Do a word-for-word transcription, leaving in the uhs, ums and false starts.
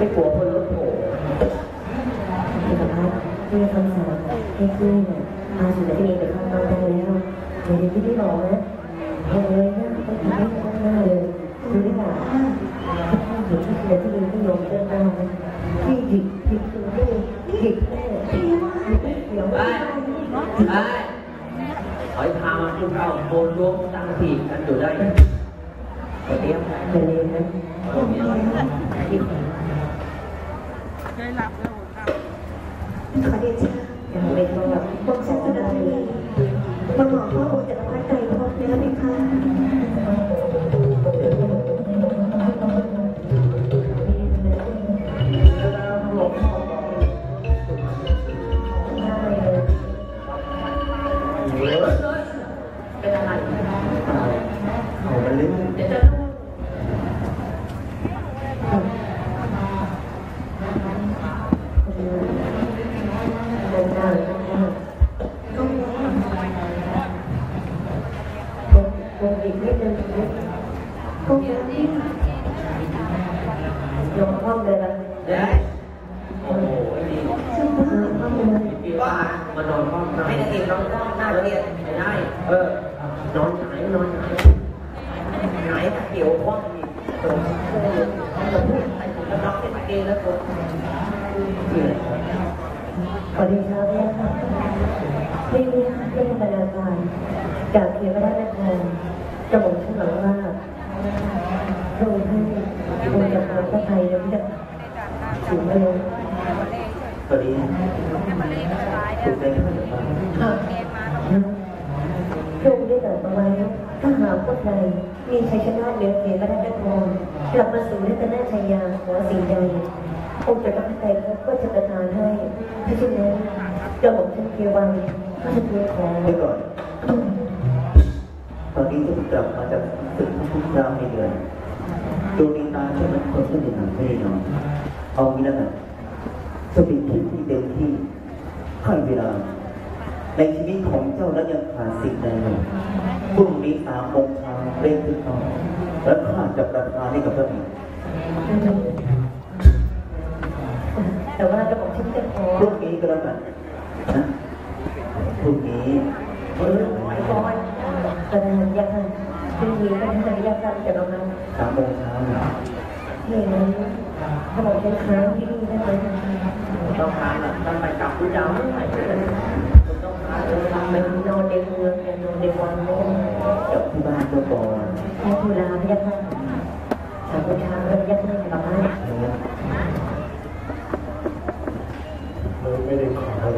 กลัวคนรถโผล่พี่กับพัดพี่คำสั่งให้พี่เนี่ยพาสุนัขที่ไปเข้าบ้านได้แล้วเดี๋ยวที่พี่บอกนะเอาเลยนะต้องทำให้ข้างหน้าเลยดูดิค่ะถ้าพี่เห็นที่เสือที่ดีที่ยอมเดินหน้านะพี่หยิบหยิบตัวพี่หยิบแม่พี่ว่าเดี๋ยวไปไปถอยพามาขึ้นเข้าโบนรวมตั้งทีกันอยู่ได้เตรียมไปเลยนะเคยหลับแล้วครับขอเดชะอย่างเป็นแบบพวกฉันสุดารีมาหมอพ่อองค์จักรพรรดิไตรภพแล้วไหมคะเป็นอะไรเขามันลึกเดี๋ยวจะลงห้องเลยนะได้โอ้โหดีว่ามันนอนห้องให้นักเรียนนอนห้องหน้าเรียนไม่ได้เออนอนไหนนอนไหนไหนเกี่ยวห้องอีกตัวเราพูดไอ้ผมก็น็อกเป็นเกย์แล้วตัวสวัสดีครับเนี่ยค่ะไม่มีเรื่องบรรยากาศจากเทวราชนครกระบอกชื่อหลังว่าโดยให้องค์จักรพรรดิไทยและพิจารณาถึงเรื่องตอนนี้ถูกใจขึ้นหรือเปล่าพระองค์ได้ตรัสเอาไว้ถ้าหากพวกใดมีชัยชนะเหนือเขตพระนครกลับมาสู่รัตนชัยยาขอสิ่งใดองค์จักรพรรดิไทยก็จะประทานให้ถ้าเช่นนั้นกระบอกชื่อเทวันก็จะทูลขอไปก่อนตอนนี้จะกลับมาจากศึกทุกรามในเดือนดวงตาใช่ไหมคนที่เป็นหางไม่ได้นอนเอางี้แล้วกันสปีดที่ที่เต็มที่ให้เวลาในชีวิตของเจ้าแล้วยังขาดสิ่งใดเลยพรุ่งนี้สามโมงเช้าเร่งขึ้นต่อและข้าจะประทานให้กับพระบิดาแต่ว่าจะบอกชื่อจะขอพรุ่งนี้ก็แล้วกันนะพรุ่งนี้เออไปก่อนกระดานยักษ์พรุ่งนี้ก็ทำยักษ์จะประมาณสามโมงเช้าเฮ้ยนั้นถ้าบอกเป็นค้างที่นี่ได้ไหมต้องค้างแหละต้องไปกลับผู้เจ้าไม่ไปต้องค้างเลยไปนอนในเมืองนอนในวังโน้นกับที่บ้านเจ้าก่อนแค่ทุลาพยักหน้าสามประชาพยักหน้ากับบ้านไม่ได้ขออะไร